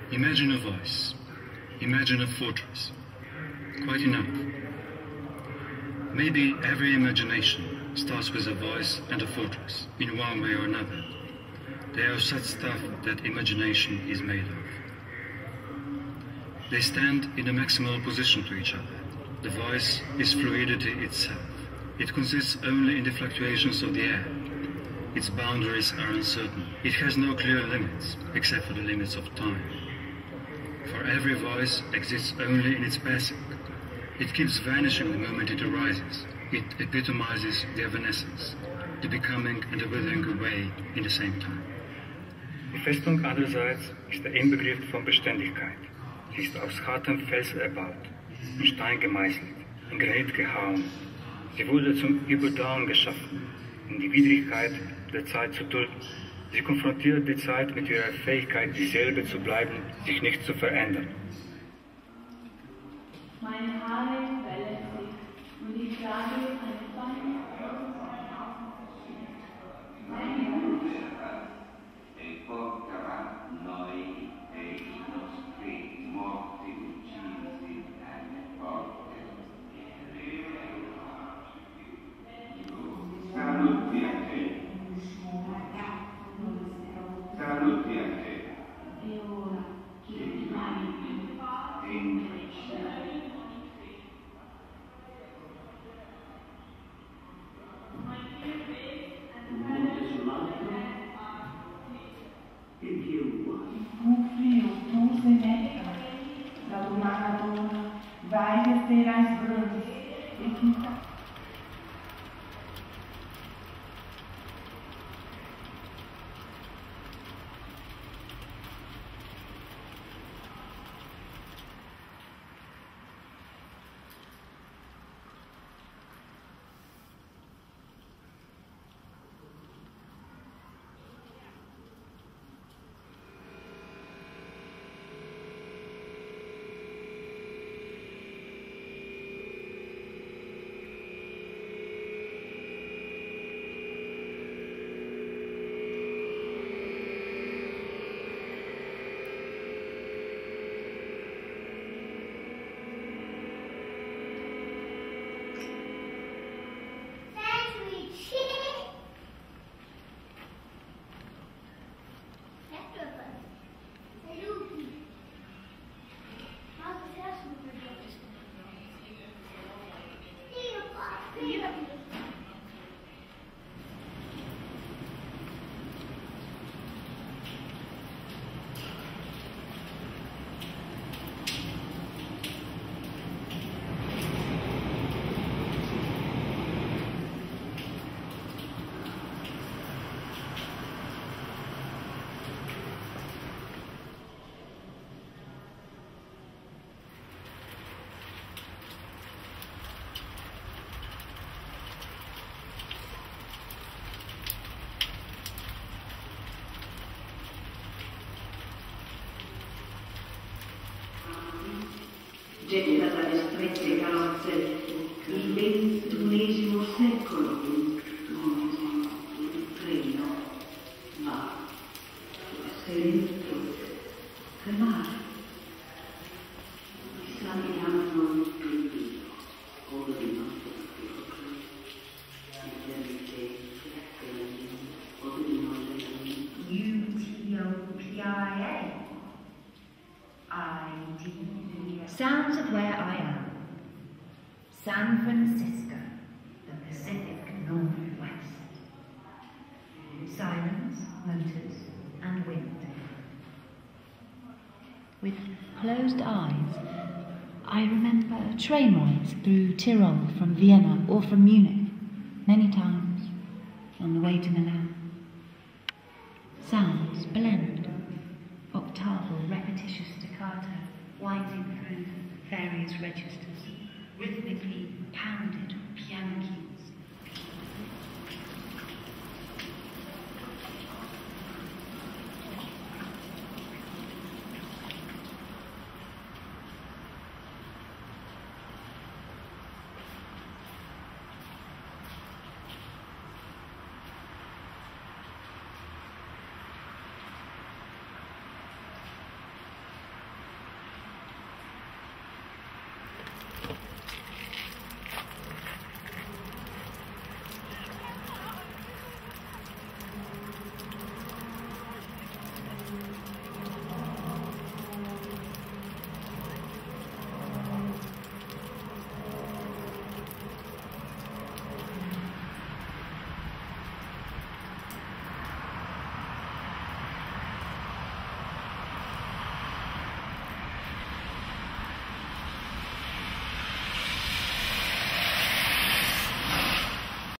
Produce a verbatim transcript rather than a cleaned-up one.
Imagine a voice. Imagine a fortress. Quite enough. Maybe every imagination starts with a voice and a fortress, in one way or another. They are such stuff that imagination is made of. They stand in a maximal opposition to each other. The voice is fluidity itself. It consists only in the fluctuations of the air. Its boundaries are uncertain. It has no clear limits, except for the limits of time. For every voice exists only in its passing. It keeps vanishing the moment it arises. It epitomizes the evanescence, the becoming and the withering away in the same time. Die Festung andererseits ist der Inbegriff von Beständigkeit. Sie ist aus hartem Fels erbaut, in Stein gemeißelt, in Granit gehauen. Sie wurde zum Überdauern geschaffen, um die Widrigkeit der Zeit zu dulden. Sie konfrontiert die Zeit mit ihrer Fähigkeit, dieselbe zu bleiben, sich nicht zu verändern. Meine Haare wellen sich und ich trage eine feine meine Hut. E porterà noi e i nostri morti uccisi alle porte. Saluti a te. Saluti a te. E ora che rimani in getta dalle strette carrozze il ventunesimo secolo. Il treno va sereno che mare saliamo il vino o di notte Sounds of where I am. San Francisco, the Pacific Northwest. Sirens, motors, and wind. With closed eyes, I remember train rides through Tyrol from Vienna or from Munich, many times, on the way to Milan. Sounds blend, octaval, repetitious staccato, winding through various registers, rhythmically pounded piano keys.